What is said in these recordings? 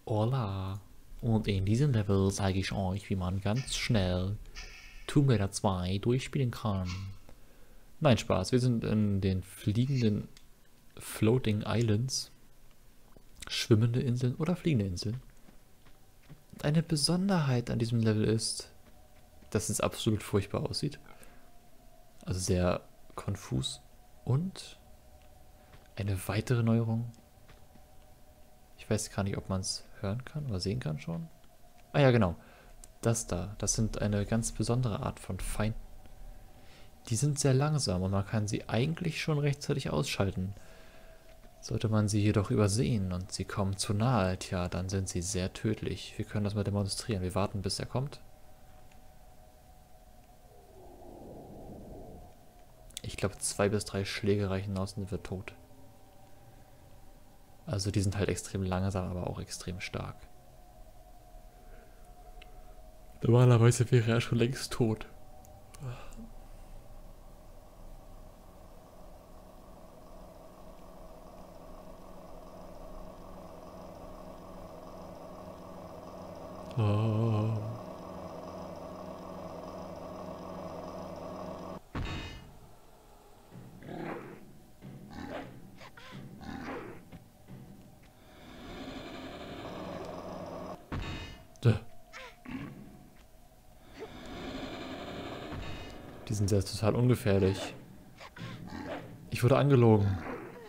Hola! Und in diesem Level zeige ich euch, wie man ganz schnell Tomb Raider 2 durchspielen kann. Nein, Spaß, wir sind in den fliegenden Floating Islands. Schwimmende Inseln oder fliegende Inseln. Und eine Besonderheit an diesem Level ist, dass es absolut furchtbar aussieht. Also sehr konfus. Und eine weitere Neuerung. Ich weiß gar nicht, ob man es hören kann oder sehen kann schon. Ah ja, genau. Das sind eine ganz besondere Art von Feinden. Die sind sehr langsam und man kann sie eigentlich schon rechtzeitig ausschalten. Sollte man sie jedoch übersehen und sie kommen zu nahe, tja, dann sind sie sehr tödlich. Wir können das mal demonstrieren. Wir warten, bis er kommt. Ich glaube, 2 bis 3 Schläge reichen aus und er wird tot. Also die sind halt extrem langsam, aber auch extrem stark. Normalerweise wäre er schon längst tot. Oh. Die sind ja total ungefährlich. Ich wurde angelogen.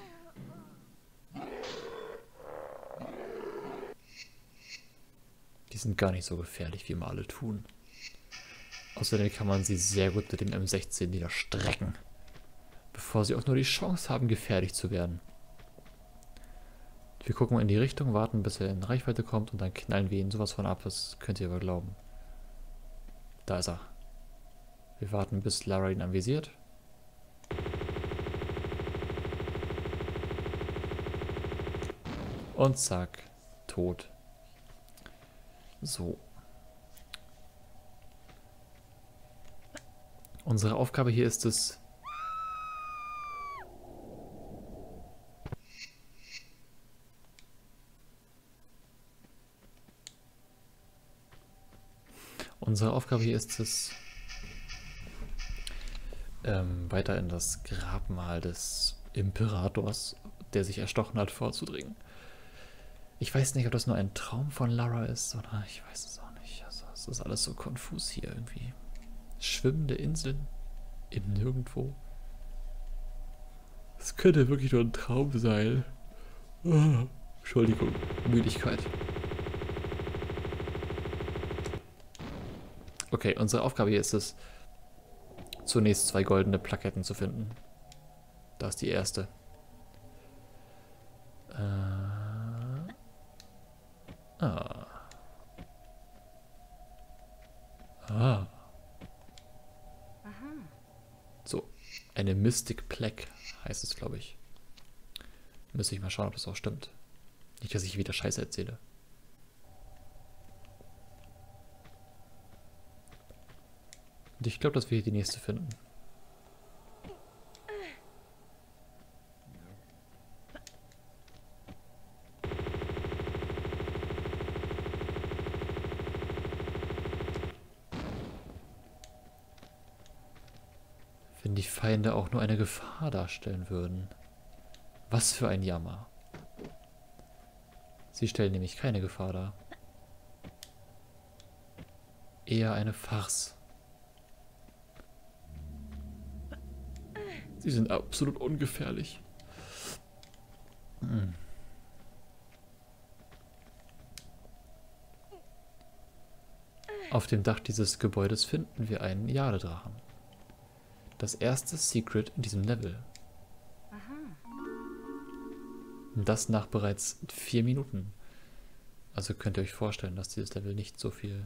Die sind gar nicht so gefährlich, wie immer alle tun. Außerdem kann man sie sehr gut mit dem M16 niederstrecken, bevor sie auch nur die Chance haben, gefährlich zu werden. Wir gucken mal in die Richtung, warten, bis er in Reichweite kommt und dann knallen wir ihn sowas von ab, das könnt ihr aber glauben. Da ist er. Wir warten, bis Lara ihn anvisiert. Und zack, tot. So. Unsere Aufgabe hier ist es, weiter in das Grabmal des Imperators, der sich erstochen hat, vorzudringen. Ich weiß nicht, ob das nur ein Traum von Lara ist, oder ich weiß es auch nicht. Also, es ist alles so konfus hier irgendwie. Schwimmende Inseln im Nirgendwo. Es könnte wirklich nur ein Traum sein. Oh, Entschuldigung, Müdigkeit. Okay, unsere Aufgabe hier ist es, zunächst 2 goldene Plaketten zu finden. Da ist die erste. Ah. So, eine Mystic Plaque heißt es, glaube ich. Müsste ich mal schauen, ob das auch stimmt. Nicht, dass ich wieder Scheiße erzähle. Und ich glaube, dass wir hier die nächste finden. Wenn die Feinde auch nur eine Gefahr darstellen würden. Was für ein Jammer. Sie stellen nämlich keine Gefahr dar. Eher eine Farce. Sie sind absolut ungefährlich. Auf dem Dach dieses Gebäudes finden wir einen Jadedrachen. Das erste Secret in diesem Level. Und das nach bereits 4 Minuten. Also könnt ihr euch vorstellen, dass dieses Level nicht so viel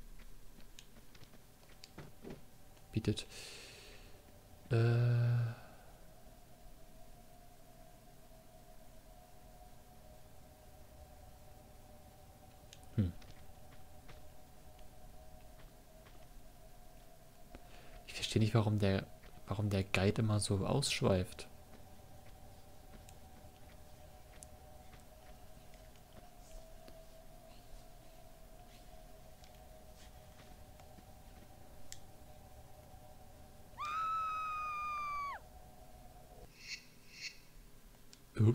bietet. Ich verstehe nicht, warum der Guide immer so ausschweift.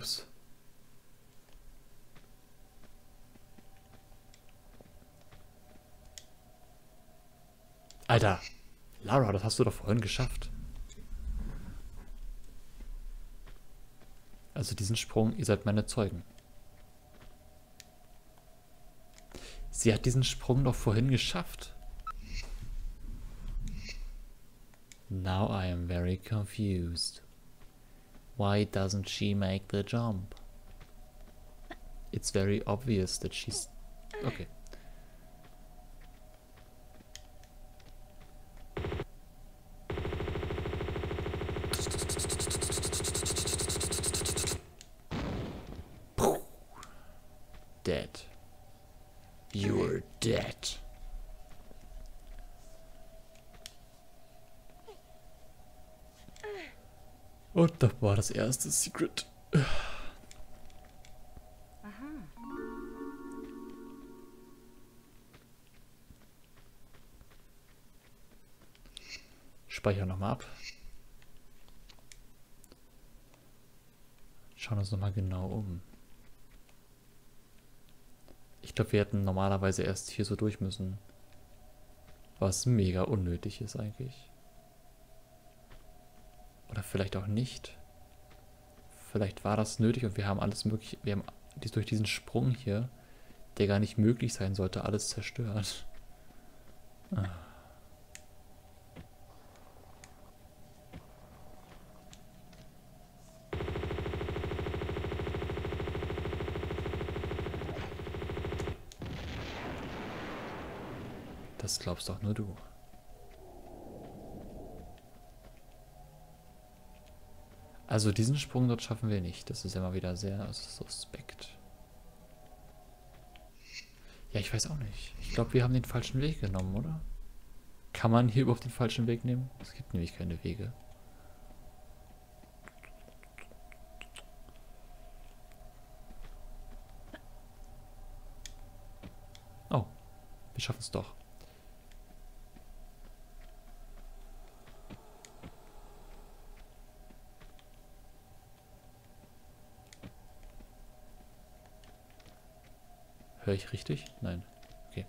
Ups. Alter, Lara, das hast du doch vorhin geschafft. Also diesen Sprung, ihr seid meine Zeugen. Sie hat diesen Sprung doch vorhin geschafft. Now I am very confused. Why doesn't she make the jump? It's very obvious that she's... Okay. Dead. You're dead. Und das war das erste Secret. Speichern nochmal ab. Schauen uns nochmal genau um. Ich glaube, wir hätten normalerweise erst hier so durch müssen. Was mega unnötig ist eigentlich. Oder vielleicht auch nicht. Vielleicht war das nötig und wir haben alles mögliche... Wir haben durch diesen Sprung hier, der gar nicht möglich sein sollte, alles zerstört. Ah. Das glaubst doch nur du. Also diesen Sprung dort schaffen wir nicht. Das ist ja mal wieder sehr suspekt. Ja, ich weiß auch nicht. Ich glaube, wir haben den falschen Weg genommen, oder? Kann man hier überhaupt den falschen Weg nehmen? Es gibt nämlich keine Wege. Oh, wir schaffen es doch. Höre ich richtig? Nein. Okay.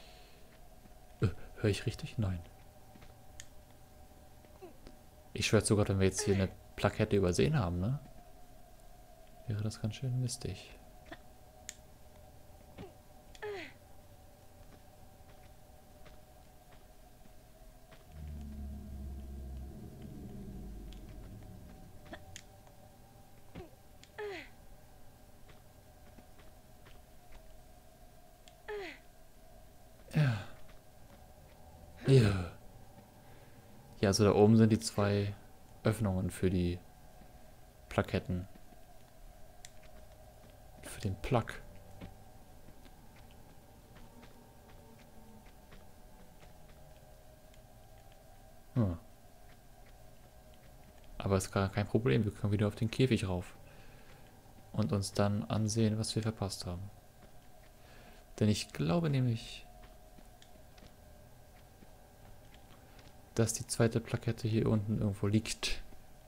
Höre ich richtig? Nein. Ich schwöre sogar, wenn wir jetzt hier eine Plakette übersehen haben, ne? Wäre das ganz schön mistig. Ja. Ja, also da oben sind die zwei Öffnungen für die Plaketten. Für den Plug. Hm. Aber ist gar kein Problem. Wir können wieder auf den Käfig rauf. Und uns dann ansehen, was wir verpasst haben. Denn ich glaube nämlich, dass die zweite Plakette hier unten irgendwo liegt.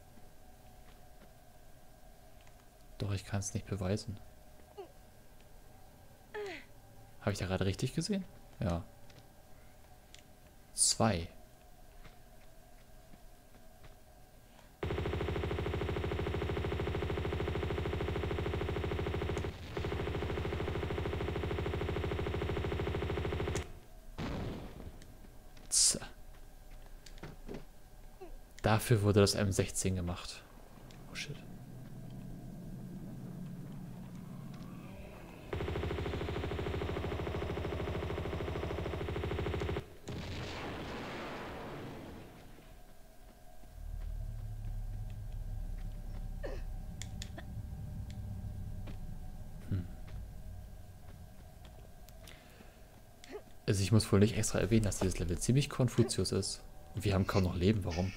Doch ich kann es nicht beweisen. Habe ich da gerade richtig gesehen? Ja. 2. Dafür wurde das M16 gemacht. Oh shit. Also ich muss wohl nicht extra erwähnen, dass dieses Level ziemlich Konfuzius ist. Und wir haben kaum noch Leben. Warum?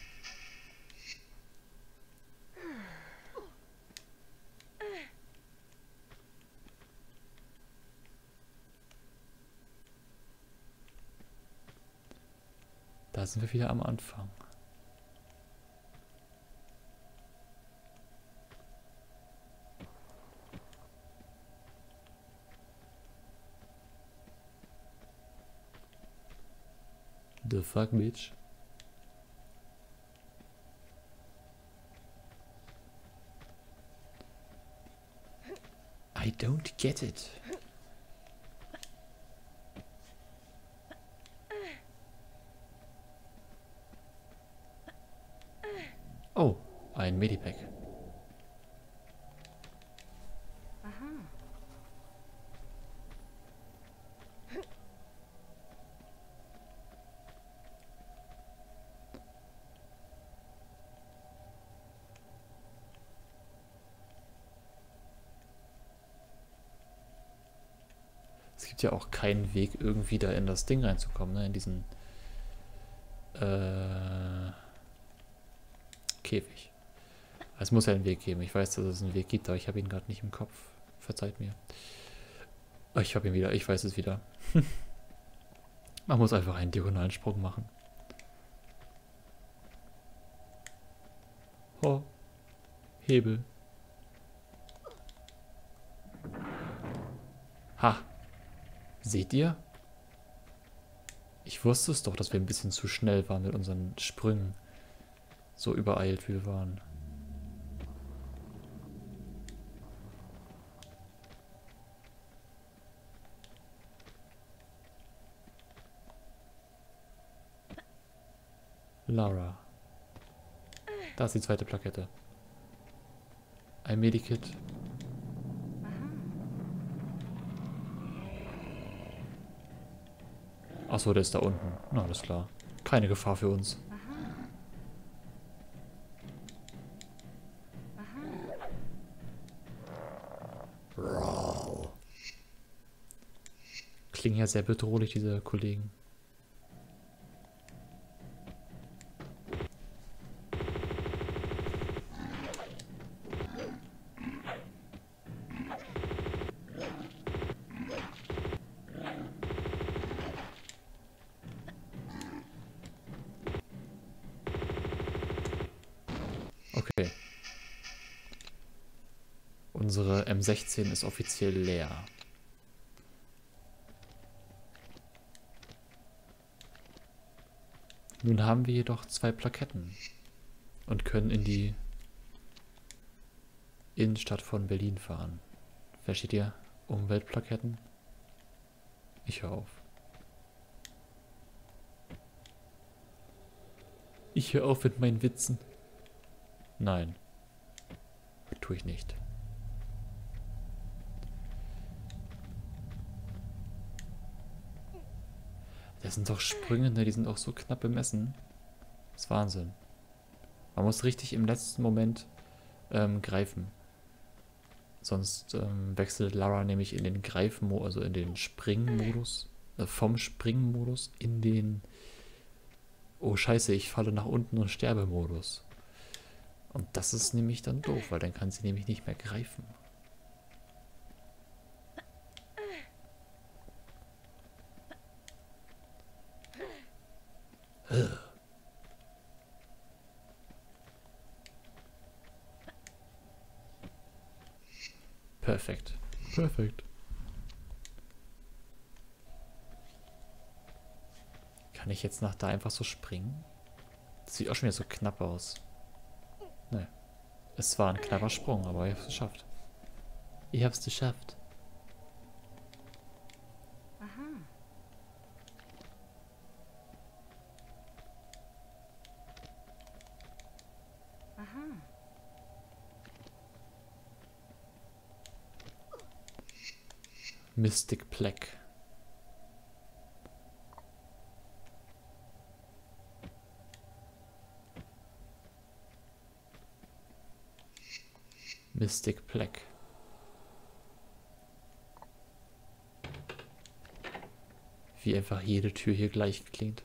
Da sind wir wieder am Anfang. The fuck, bitch? I don't get it. Oh, ein Medipack. Es gibt ja auch keinen Weg, irgendwie da in das Ding reinzukommen, ne? In diesen Käfig. Es muss ja einen Weg geben. Ich weiß, dass es einen Weg gibt, aber ich habe ihn gerade nicht im Kopf. Verzeiht mir. Oh, ich habe ihn wieder. Ich weiß es wieder. Man muss einfach einen diagonalen Sprung machen. Oh. Hebel. Ha. Seht ihr? Ich wusste es doch, dass wir ein bisschen zu schnell waren mit unseren Sprüngen. So übereilt wie wir waren. Lara. Da ist die zweite Plakette. Ein Medikit. Achso, der ist da unten. Na, alles klar. Keine Gefahr für uns. Klingen ja sehr bedrohlich, diese Kollegen. Okay. Unsere M16 ist offiziell leer. Nun haben wir jedoch 2 Plaketten und können in die Innenstadt von Berlin fahren. Versteht ihr? Umweltplaketten? Ich höre auf. Ich höre auf mit meinen Witzen. Nein. Tue ich nicht. Das sind doch Sprünge, ne? Die sind auch so knapp bemessen. Das ist Wahnsinn. Man muss richtig im letzten Moment greifen. Sonst wechselt Lara nämlich in den Greifmodus, also in den Springmodus. Vom Springmodus in den oh scheiße, ich falle nach unten und sterbe Modus. Und das ist nämlich dann doof, weil dann kann sie nämlich nicht mehr greifen. Perfekt. Perfekt. Kann ich jetzt nach da einfach so springen? Das sieht auch schon wieder so knapp aus. Ne. Es war ein knapper Sprung, aber ich hab's geschafft. Ich hab's geschafft. Mystic Plaque. Mystic Plaque. Wie einfach jede Tür hier gleich klingt.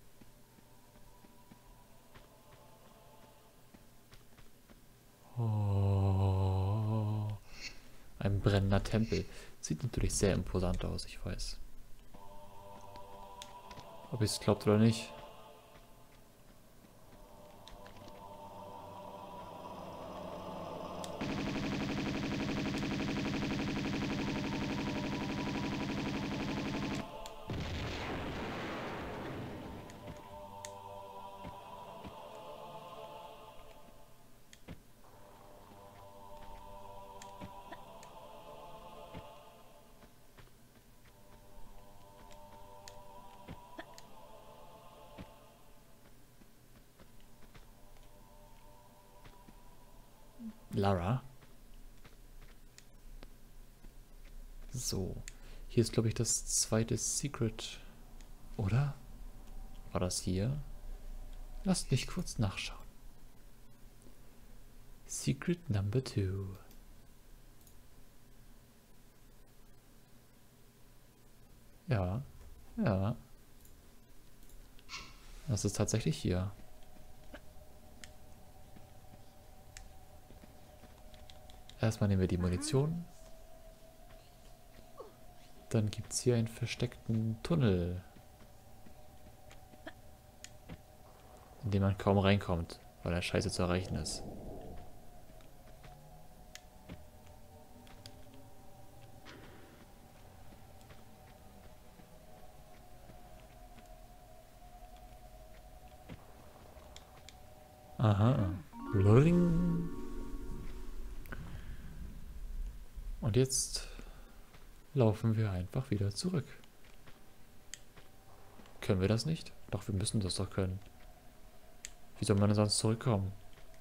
Oh, ein brennender Tempel. Sieht natürlich sehr imposant aus, ich weiß. Ob ihr es glaubt oder nicht. Lara. So. Hier ist, glaube ich, das zweite Secret. Oder? War das hier? Lasst mich kurz nachschauen. Secret Number 2. Ja. Ja. Das ist tatsächlich hier. Erstmal nehmen wir die Munition. Dann gibt es hier einen versteckten Tunnel, in den man kaum reinkommt, weil er scheiße zu erreichen ist. Aha. Loading. Und jetzt laufen wir einfach wieder zurück. Können wir das nicht? Doch, wir müssen das doch können. Wie soll man denn sonst zurückkommen?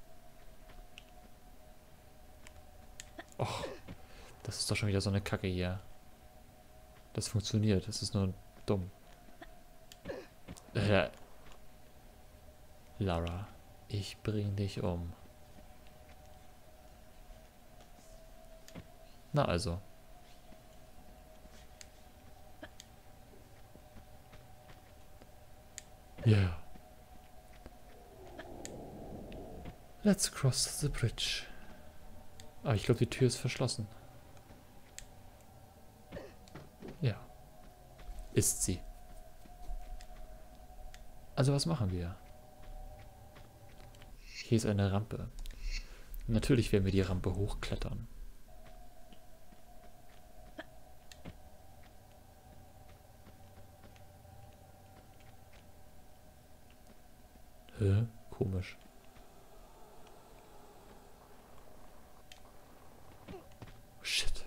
Och, das ist doch schon wieder so eine Kacke hier. Das funktioniert, das ist nur dumm. Lara, ich bring dich um. Na also. Yeah. Let's cross the bridge. Aber ich glaube, die Tür ist verschlossen. Ja. Ist sie. Also was machen wir? Hier ist eine Rampe. Natürlich werden wir die Rampe hochklettern. Hä? Komisch. Shit.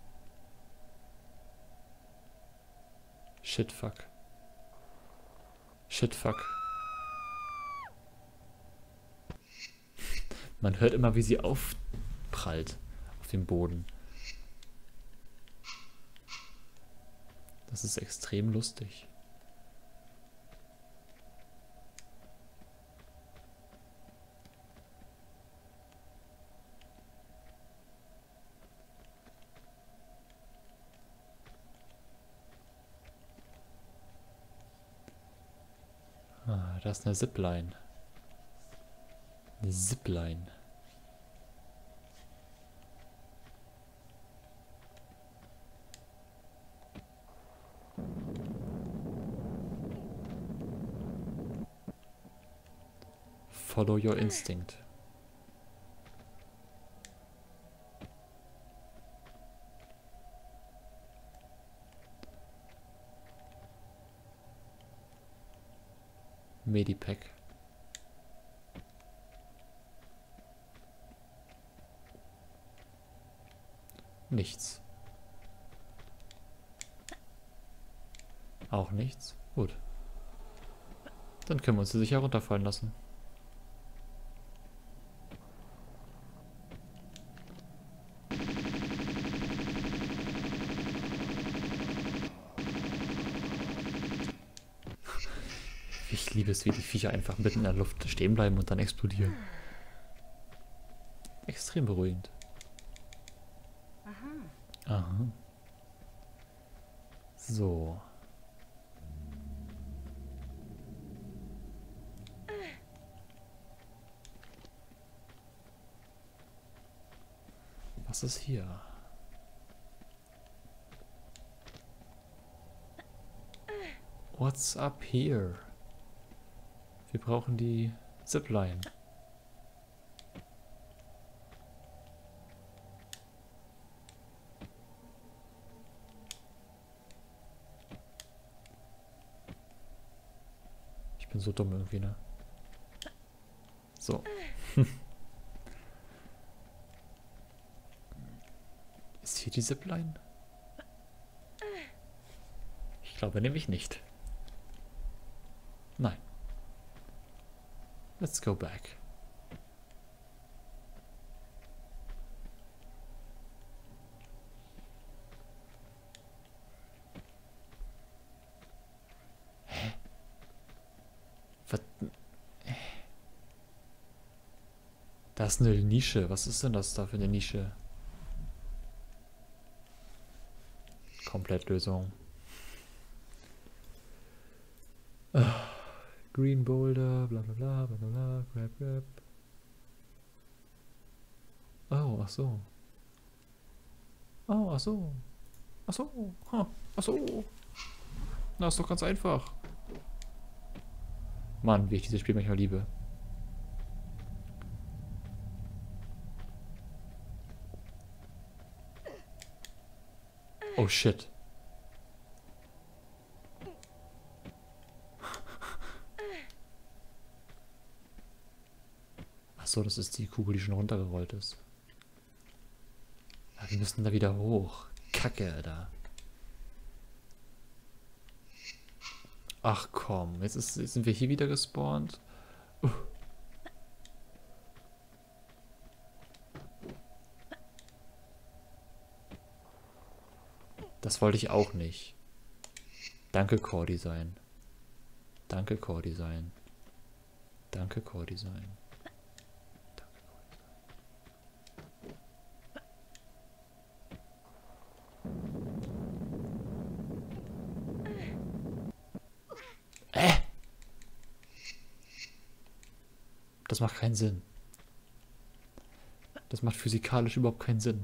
Shit, fuck. Shit, fuck. Man hört immer, wie sie aufprallt auf dem Boden. Das ist extrem lustig. Ah, da ist eine Zipline. Eine Zipline. Follow your instinct. Medipack. Nichts. Auch nichts. Gut. Dann können wir uns sie sicher runterfallen lassen. Ich liebe es, wie die Viecher einfach mitten in der Luft stehen bleiben und dann explodieren. Extrem beruhigend. Aha. So. Was ist hier? What's up here? Wir brauchen die Zipline. Ich bin so dumm irgendwie, ne? So. Ist hier die Zipline? Ich glaube nämlich nicht. Nein. Let's go back. Da ist eine Nische. Was ist denn das da für eine Nische? Komplettlösung. Green Boulder, bla bla bla bla bla, grab, grab. Oh, ach so. Oh, ach so. Ach so. Huh. Ach so. Na, ist doch ganz einfach. Mann, wie ich dieses Spiel manchmal liebe. Oh shit. Ach so, das ist die Kugel, die schon runtergerollt ist. Ja, wir müssen da wieder hoch. Kacke, Alter. Ach komm, jetzt sind wir hier wieder gespawnt. Das wollte ich auch nicht. Danke, Core Design. Danke, Core Design. Danke, Core Design. Danke, Core Design. Das macht keinen Sinn. Das macht physikalisch überhaupt keinen Sinn.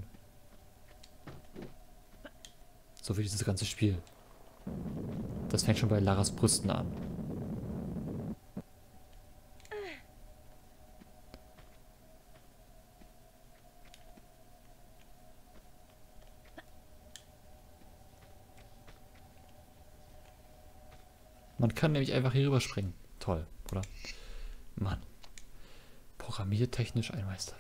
So wie dieses ganze Spiel. Das fängt schon bei Laras Brüsten an. Man kann nämlich einfach hier rüberspringen. Toll, oder? Mann. Programmiertechnisch ein Meisterwerk.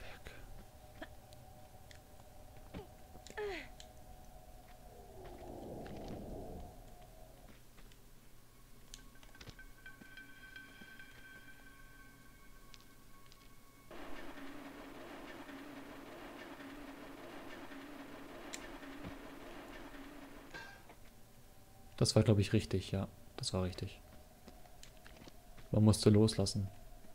Das war, glaube ich, richtig, ja. Das war richtig. Man musste loslassen.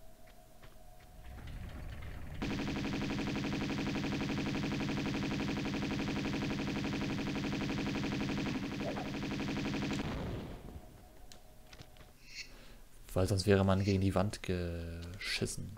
Weil sonst wäre man gegen die Wand geschissen.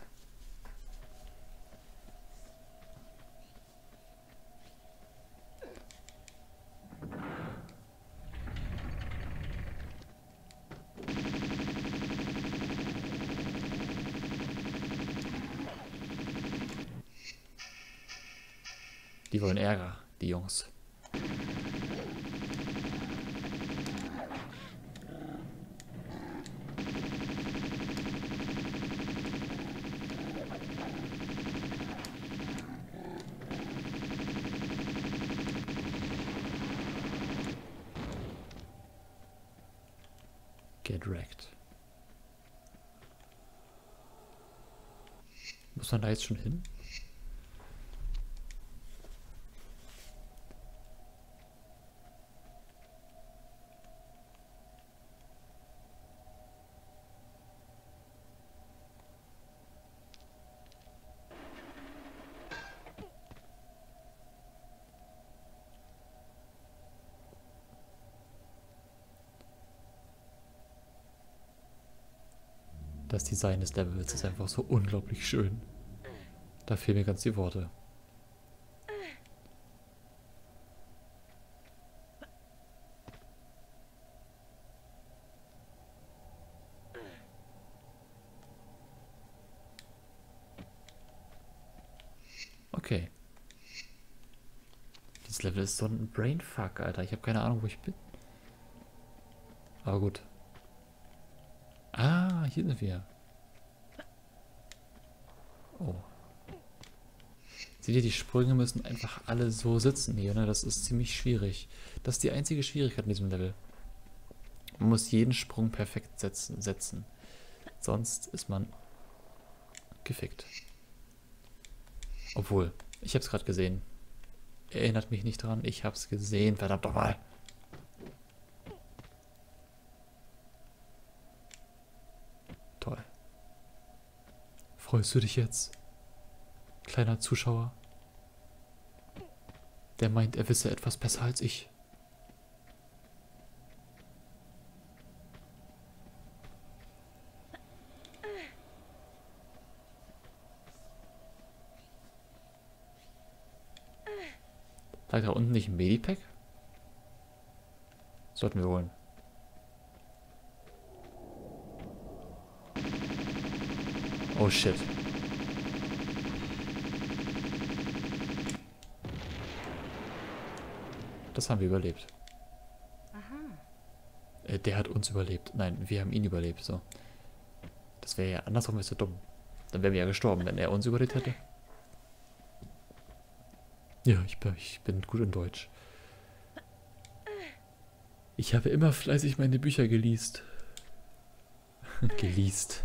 Die wollen Ärger, die Jungs. Get wrecked. Muss man da jetzt schon hin? Das Design des Levels ist einfach so unglaublich schön. Da fehlen mir ganz die Worte. Okay. Dieses Level ist so ein Brainfuck, Alter. Ich habe keine Ahnung, wo ich bin. Aber gut. Ah, hier sind wir. Oh. Seht ihr, die Sprünge müssen einfach alle so sitzen hier, ne? Das ist ziemlich schwierig. Das ist die einzige Schwierigkeit in diesem Level. Man muss jeden Sprung perfekt setzen. Sonst ist man gefickt. Obwohl, ich habe es gerade gesehen. Erinnert mich nicht dran, ich habe es gesehen, verdammt nochmal. Toll. Freust du dich jetzt? kleiner Zuschauer, der meint, er wisse etwas besser als ich. Lag da unten nicht ein Medipack? Sollten wir holen. Oh shit. Das haben wir überlebt. Der hat uns überlebt. Nein, wir haben ihn überlebt. So. Das wäre ja andersrum, wäre so dumm. Dann wären wir ja gestorben, wenn er uns überlebt hätte. Ja, ich bin gut in Deutsch. Ich habe immer fleißig meine Bücher geliest. Geliest.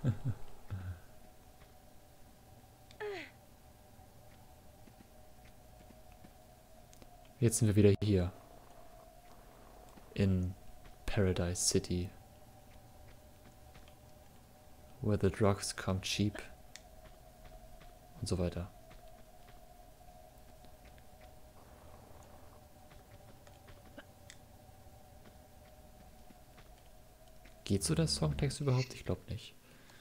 Jetzt sind wir wieder hier. In Paradise City. Where the drugs come cheap. Und so weiter. Geht so der Songtext überhaupt? Ich glaube nicht.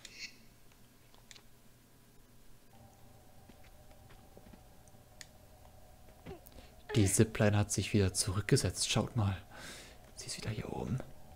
Die Zipline hat sich wieder zurückgesetzt. Schaut mal. Sie ist wieder hier oben.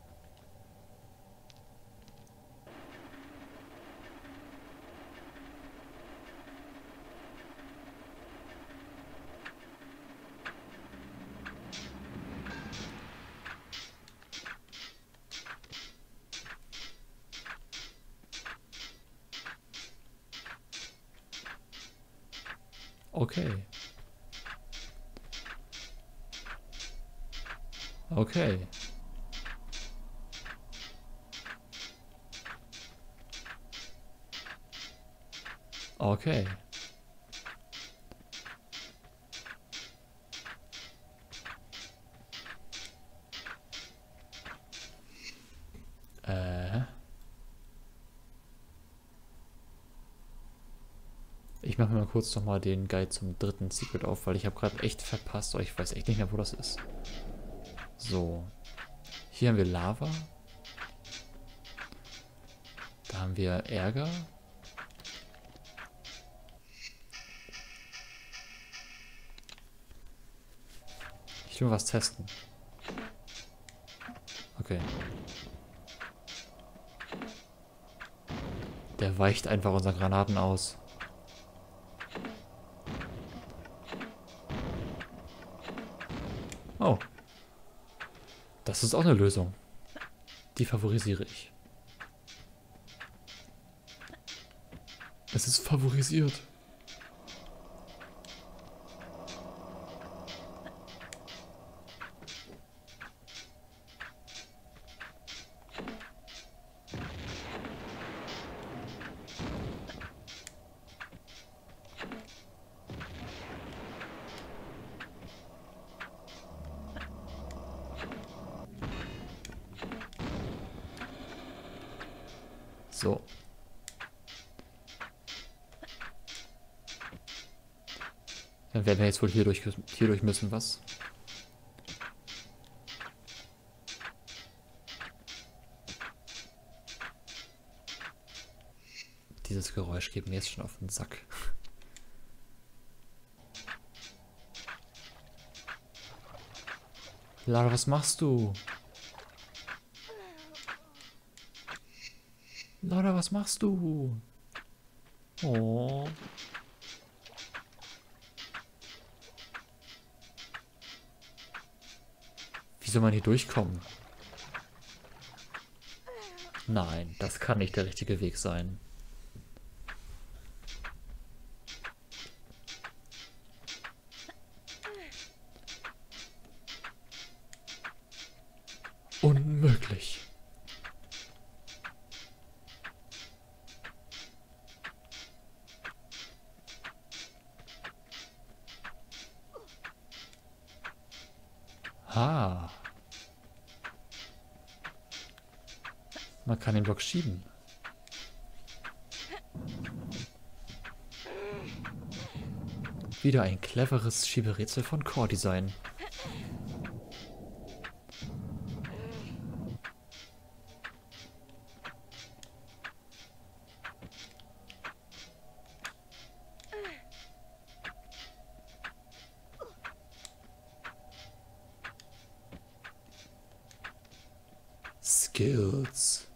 Okay. Okay. Okay. Ich mache mir mal kurz nochmal den Guide zum dritten Secret auf, weil ich habe gerade echt verpasst, aber ich weiß echt nicht mehr, wo das ist. So. Hier haben wir Lava. Da haben wir Ärger. Ich will was testen. Okay. Der weicht einfach unseren Granaten aus. Oh. Das ist auch eine Lösung. Die favorisiere ich. Es ist favorisiert. So. Dann werden wir jetzt wohl hier durch müssen, was? Dieses Geräusch geht mir jetzt schon auf den Sack. Lara, was machst du? Lara, was machst du? Oh. Wie soll man hier durchkommen? Nein, das kann nicht der richtige Weg sein. Unmöglich. Ah. Man kann den Block schieben. Wieder ein cleveres Schieberätsel von Core Design. Skills.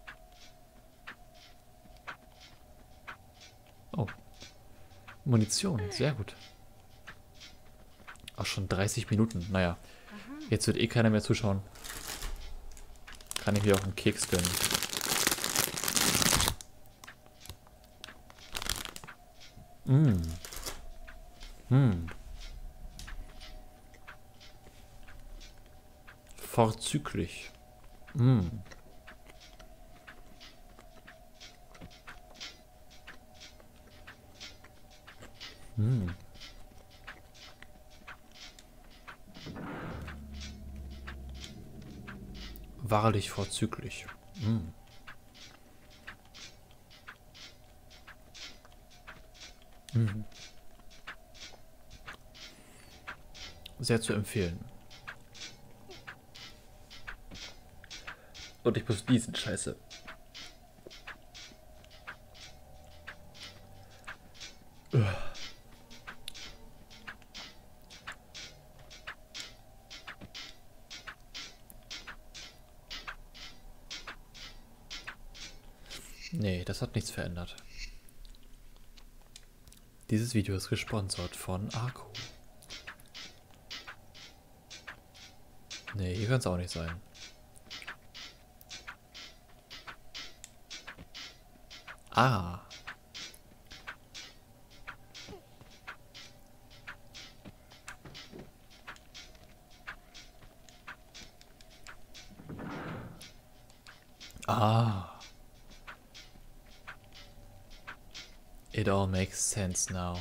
Oh. Munition, sehr gut. Auch schon 30 Minuten. Naja, jetzt wird eh keiner mehr zuschauen. Kann ich mir auch einen Keks gönnen. Vorzüglich. Wahrlich vorzüglich. Sehr zu empfehlen. Und ich muss diesen Scheiße. Nee, das hat nichts verändert. Dieses Video ist gesponsert von Arco. Nee, hier kann es auch nicht sein. Ah. Ah. It all makes sense now.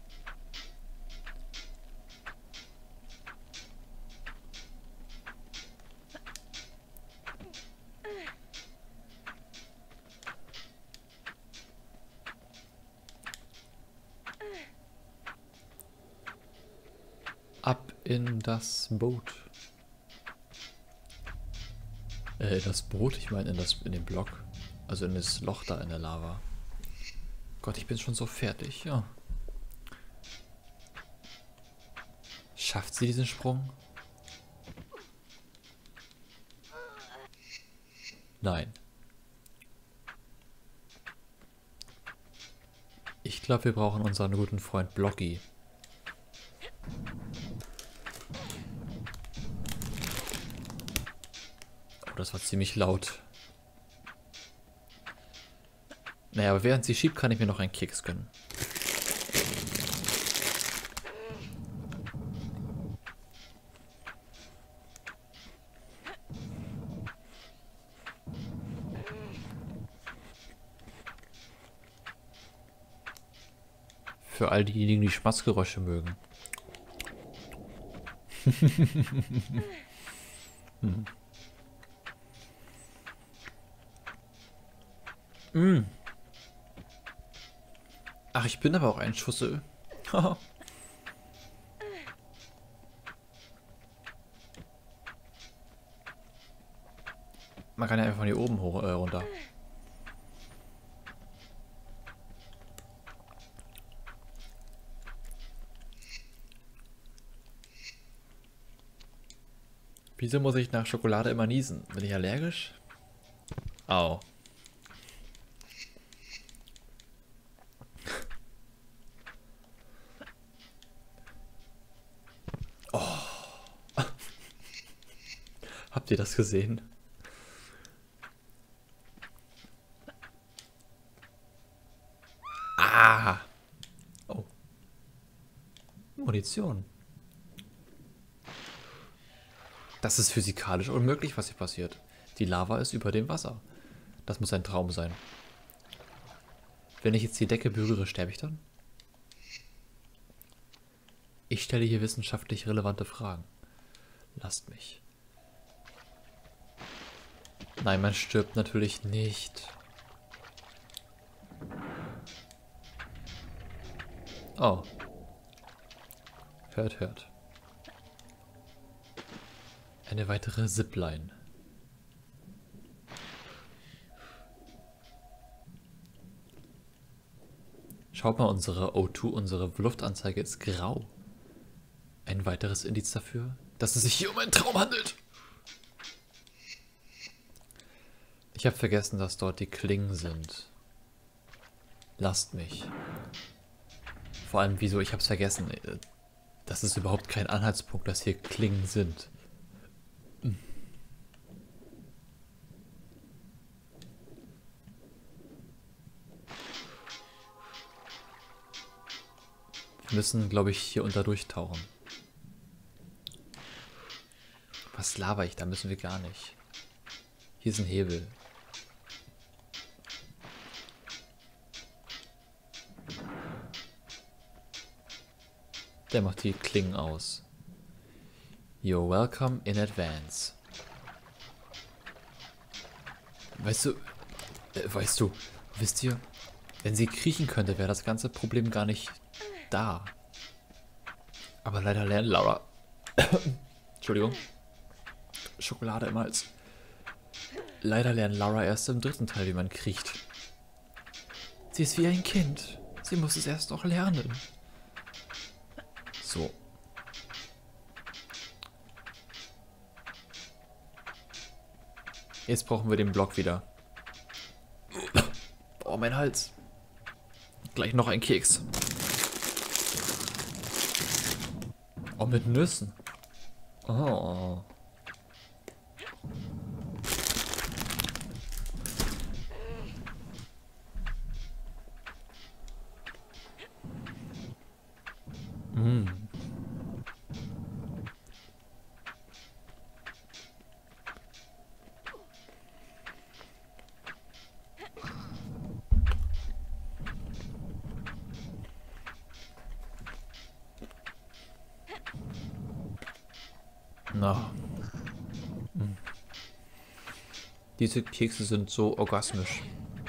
Ab in das Boot. Das Boot, ich meine in den Block. Also in das Loch da in der Lava. Gott, ich bin schon so fertig, ja. Schafft sie diesen Sprung? Nein. Ich glaube, wir brauchen unseren guten Freund Blocky. Oh, das war ziemlich laut. Naja, aber während sie schiebt, kann ich mir noch einen Keks gönnen. Für all diejenigen, die Schmatzgeräusche mögen. Ach, ich bin aber auch ein Schussel. Man kann ja einfach von hier oben hoch, runter. Wieso muss ich nach Schokolade immer niesen? Bin ich allergisch? Au. Oh. Habt ihr das gesehen? Ah. Oh. Munition. Das ist physikalisch unmöglich, was hier passiert. Die Lava ist über dem Wasser. Das muss ein Traum sein. Wenn ich jetzt die Decke berühre, sterbe ich dann? Ich stelle hier wissenschaftlich relevante Fragen. Lasst mich. Nein, man stirbt natürlich nicht. Oh. Hört, hört. Eine weitere Zipline. Schaut mal, unsere O2, unsere Luftanzeige ist grau. Ein weiteres Indiz dafür, dass es sich hier um einen Traum handelt. Ich habe vergessen, dass dort die Klingen sind. Lasst mich. Vor allem, wieso? Ich habe es vergessen. Das ist überhaupt kein Anhaltspunkt, dass hier Klingen sind. Wir müssen, glaube ich, hier unter durchtauchen. Was laber ich? Da müssen wir gar nicht. Hier ist ein Hebel. Der macht die Klingen aus. You're welcome in advance. Wisst ihr, wenn sie kriechen könnte, wäre das ganze Problem gar nicht da. Aber leider lernt Laura... Entschuldigung. Schokolade im Hals. Leider lernt Laura erst im 3. Teil, wie man kriecht. Sie ist wie ein Kind. Sie muss es erst noch lernen. So. Jetzt brauchen wir den Block wieder. Oh, mein Hals. Gleich noch ein Keks. Oh, mit Nüssen. Oh. Na. Diese Kekse sind so orgasmisch.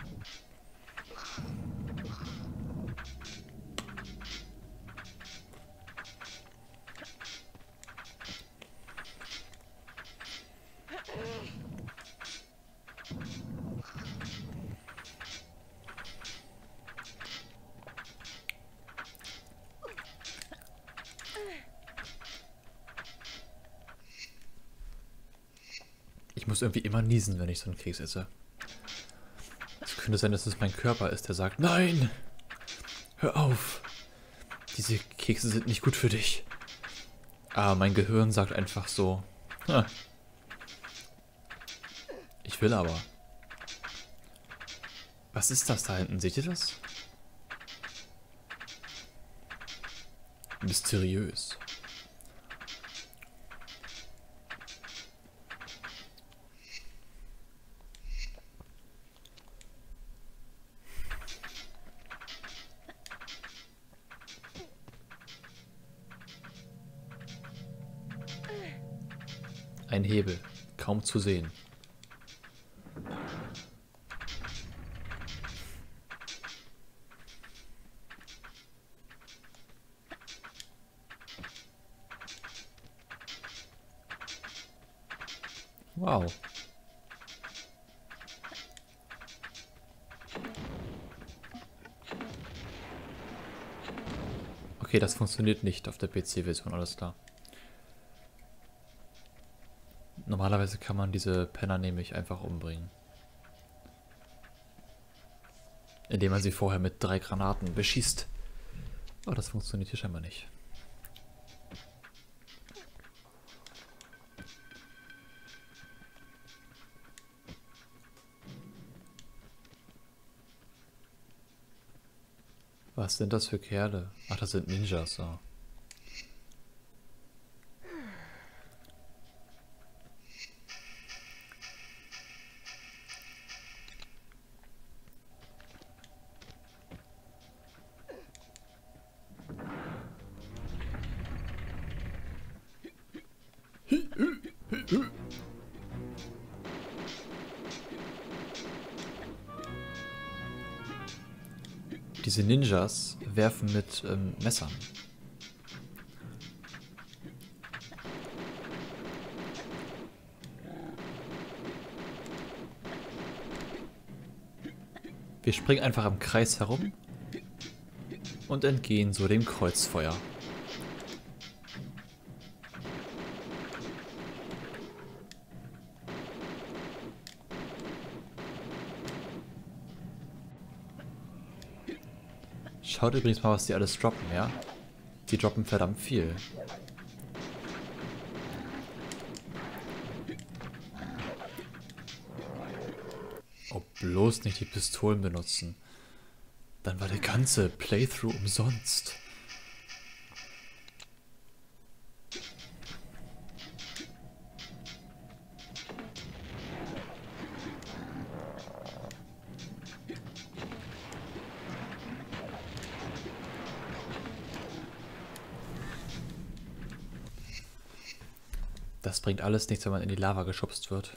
Ich muss irgendwie immer niesen, wenn ich so einen Keks esse. Es könnte sein, dass es mein Körper ist, der sagt, nein, hör auf. Diese Kekse sind nicht gut für dich. Aber mein Gehirn sagt einfach so, ich will aber. Was ist das da hinten? Seht ihr das? Mysteriös. Ein Hebel, kaum zu sehen. Wow. Okay, das funktioniert nicht auf der PC-Version, alles klar. Normalerweise kann man diese Penner nämlich einfach umbringen. Indem man sie vorher mit 3 Granaten beschießt. Aber das funktioniert hier scheinbar nicht. Was sind das für Kerle? Ach, das sind Ninjas, so. Diese Ninjas werfen mit Messern. Wir springen einfach im Kreis herum und entgehen so dem Kreuzfeuer. Schaut übrigens mal, was die alles droppen, ja? Die droppen verdammt viel. Oh, bloß nicht die Pistolen benutzen. Dann war der ganze Playthrough umsonst. Das bringt alles nichts, wenn man in die Lava geschubst wird.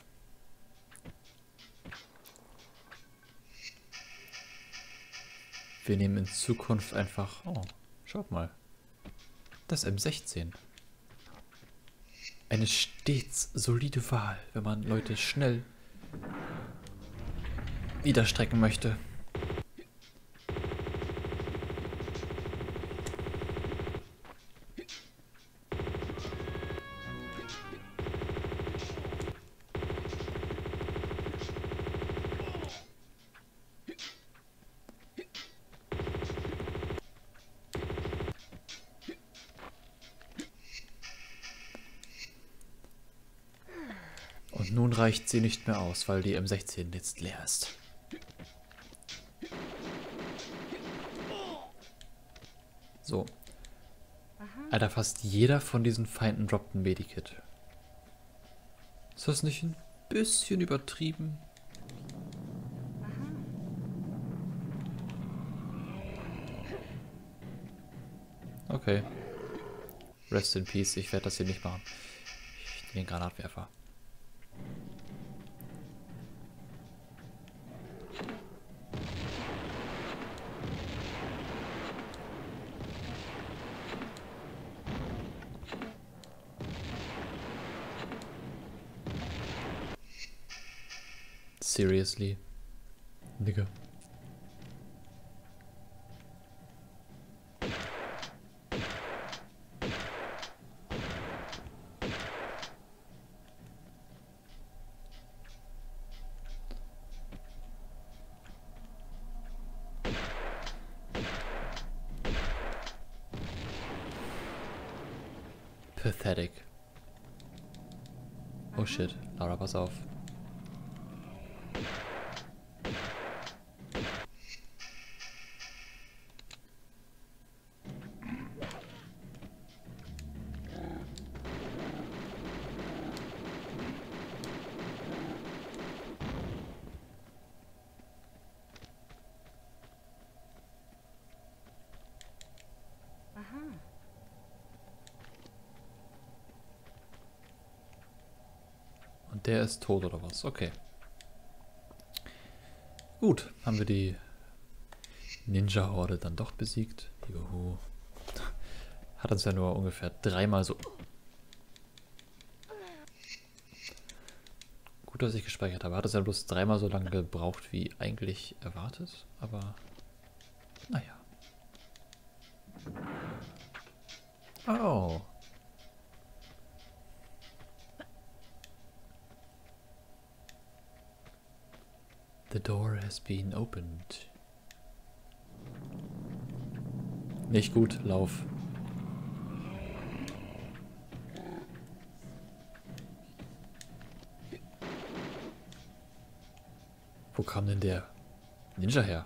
Wir nehmen in Zukunft einfach... Oh, schaut mal. Das M16. Eine stets solide Wahl, wenn man Leute schnell niederstrecken möchte. Und nun reicht sie nicht mehr aus, weil die M16 jetzt leer ist. So. Alter, fast jeder von diesen Feinden droppt ein Medikit. Ist das nicht ein bisschen übertrieben? Okay. Rest in Peace, ich werde das hier nicht machen. Ich nehme den Granatwerfer. Seriously? Nigga. Pathetic. Oh shit, Lara, pass auf. Und der ist tot oder was? Okay. Gut, haben wir die Ninja-Horde dann doch besiegt. Juhu. Hat uns ja nur ungefähr dreimal so... Gut, dass ich gespeichert habe. Hat es ja bloß dreimal so lange gebraucht, wie eigentlich erwartet. Aber... Naja. Oh. The door has been opened. Nicht gut, lauf. Wo kam denn der Ninja her?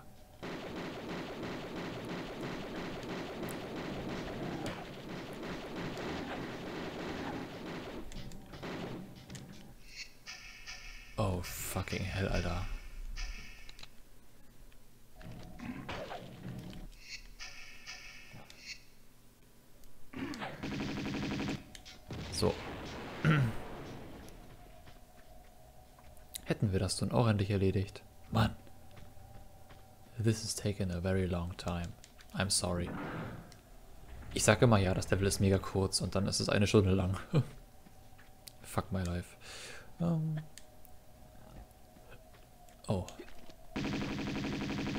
Oh, fucking hell, Alter. So. Hätten wir das nun auch endlich erledigt. Mann. This has taken a very long time. I'm sorry. Ich sage immer, ja, das Level ist mega kurz und dann ist es eine Stunde lang. Fuck my life. Oh.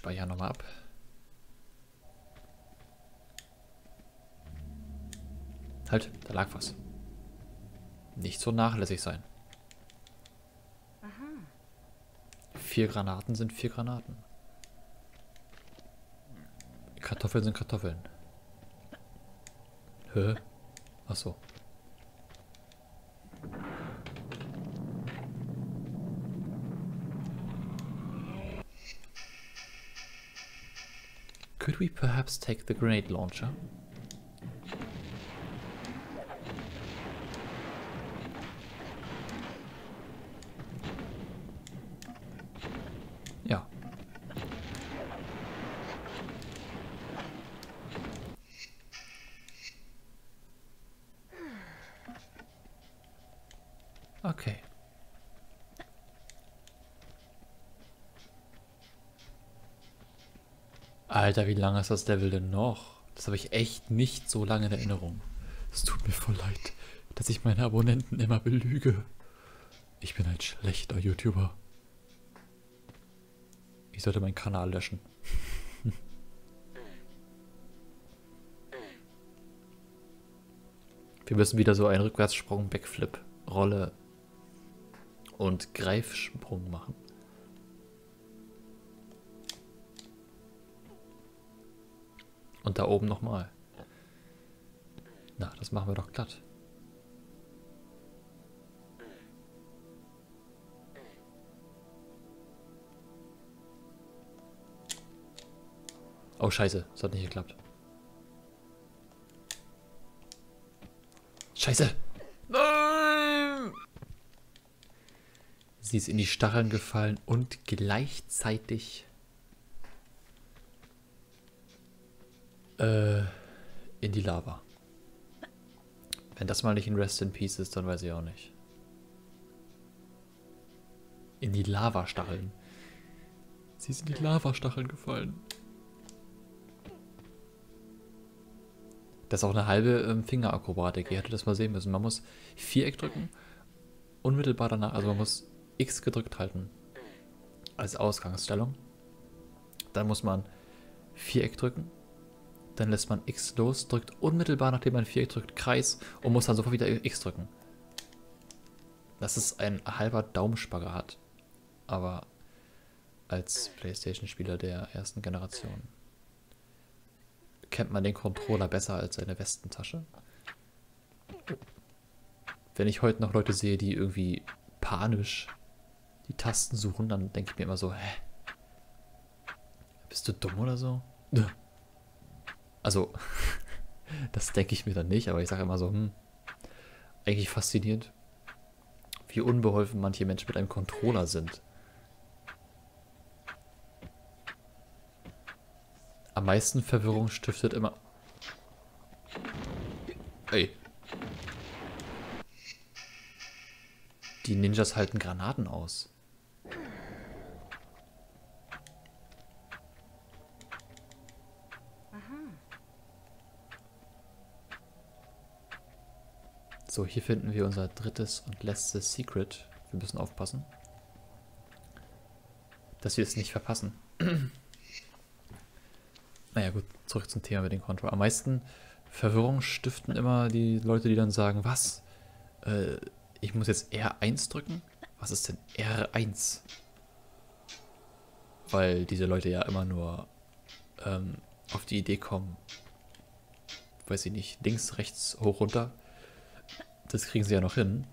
speichern nochmal ab. Halt, da lag was. Nicht so nachlässig sein. 4 Granaten sind 4 Granaten. Kartoffeln sind Kartoffeln. Hä? Ach so. Could we perhaps take the grenade launcher? Ja. Okay. Alter, wie lange ist das Level denn noch? Das habe ich echt nicht so lange in Erinnerung. Es tut mir voll leid, dass ich meine Abonnenten immer belüge. Ich bin ein schlechter YouTuber. Ich sollte meinen Kanal löschen. Wir müssen wieder so einen Rückwärtssprung, Backflip, Rolle und Greifsprung machen. Und da oben nochmal. Na, das machen wir doch glatt. Oh, scheiße. Das hat nicht geklappt. Scheiße. Nein! Sie ist in die Stacheln gefallen und gleichzeitig in die Lava. Wenn das mal nicht ein Rest in Peace ist, dann weiß ich auch nicht. In die Lavastacheln. Sie ist in die Lavastacheln gefallen. Das ist auch eine halbe Fingerakrobatik. Ihr hättet das mal sehen müssen. Man muss Viereck drücken, unmittelbar danach, also man muss X gedrückt halten als Ausgangsstellung. Dann muss man Viereck drücken, dann lässt man X los, drückt unmittelbar nachdem man Viereck drückt Kreis und muss dann sofort wieder X drücken. Das ist ein halber Daumenspagat, aber als PlayStation-Spieler der ersten Generation kennt man den Controller besser als seine Westentasche. Wenn ich heute noch Leute sehe, die irgendwie panisch die Tasten suchen, dann denke ich mir immer so, hä? Bist du dumm oder so? Also, das denke ich mir dann nicht, aber ich sage immer so, eigentlich faszinierend, wie unbeholfen manche Menschen mit einem Controller sind. Am meisten Verwirrung stiftet immer... Ey. Die Ninjas halten Granaten aus. So, hier finden wir unser drittes und letztes Secret. Wir müssen aufpassen, dass wir es nicht verpassen. Naja gut, zurück zum Thema mit den Controller. Am meisten Verwirrung stiften immer die Leute, die dann sagen, was? Ich muss jetzt R1 drücken? Was ist denn R1? Weil diese Leute ja immer nur auf die Idee kommen, weiß ich nicht, links, rechts, hoch, runter. Das kriegen sie ja noch hin.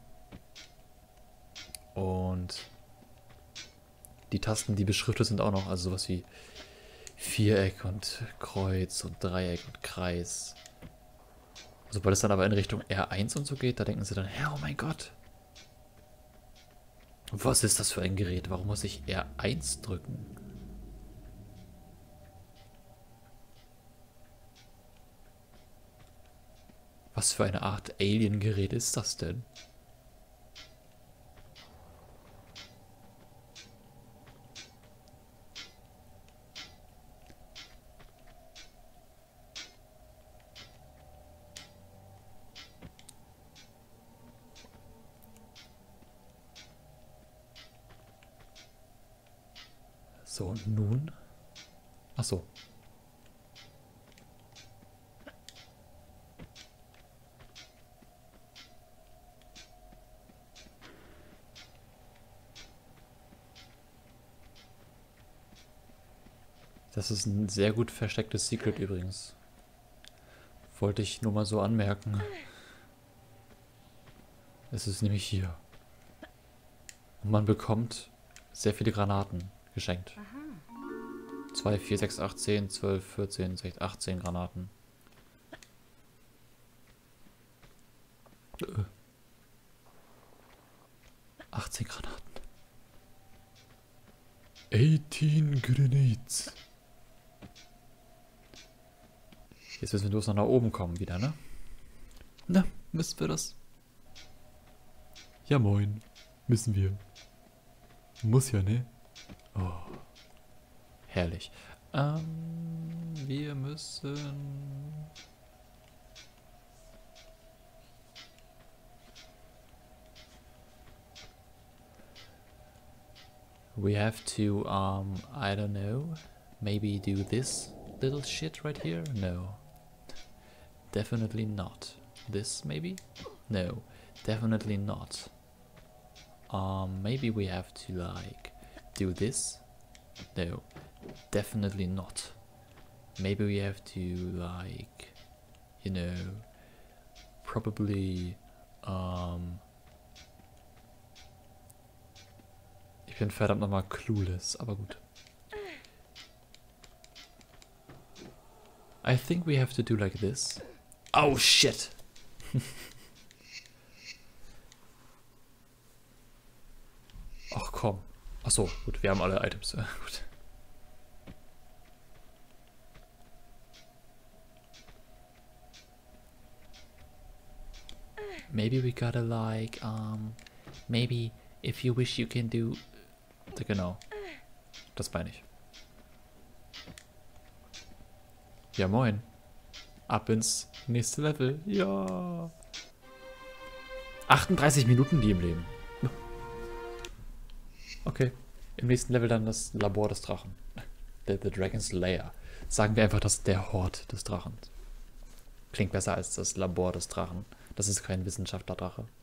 Und die Tasten, die beschriftet sind auch noch, also sowas wie Viereck und Kreuz und Dreieck und Kreis. Sobald es dann aber in Richtung R1 und so geht, da denken sie dann, hä, oh mein Gott. Was ist das für ein Gerät? Warum muss ich R1 drücken? Was für eine Art Alien-Gerät ist das denn? So, und nun? Ach so. Das ist ein sehr gut verstecktes Secret übrigens. Wollte ich nur mal so anmerken. Es ist nämlich hier. Und man bekommt sehr viele Granaten geschenkt. 2, 4, 6, 8, 10, 12, 14, 16, 18 Granaten. 18 Granaten. 18 Grenades. Jetzt müssen wir bloß noch nach oben kommen wieder, ne? Na, müssen wir das? Ja moin, müssen wir. Muss ja, ne? Oh. Herrlich. Wir müssen... We have to, I don't know, maybe do this little shit right here? No. Definitely not. This, maybe? No, definitely not. Maybe we have to, like, do this? No, definitely not. Maybe we have to, like, you know, probably, ich bin verdammt nochmal clueless, aber gut. I think we have to do like this. Oh shit! Ach komm. Achso, gut, wir haben alle Items. Gut. Maybe we gotta like, maybe if you wish you can do... Genau. Das meine ich. Ja moin. Ab ins nächste Level. Ja. 38 Minuten die im Leben. Okay. Im nächsten Level dann das Labor des Drachen. The Dragon's Lair. Sagen wir einfach, das der Hort des Drachens. Klingt besser als das Labor des Drachen. Das ist kein Wissenschaftlerdrache.